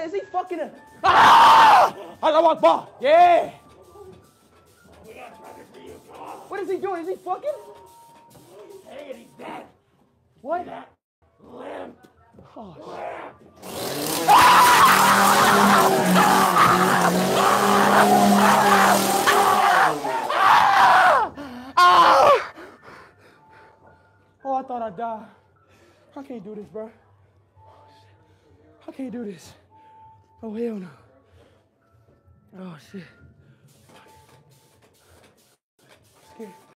Is he fucking a... Ah! Allah Akbar! Yeah! What is he doing? Is he fucking? Hey, he's dead. What? Limp. Oh, oh, I thought I died. I can't do this, bro. I can't do this. Oh, hell no. Oh, shit. I'm scared.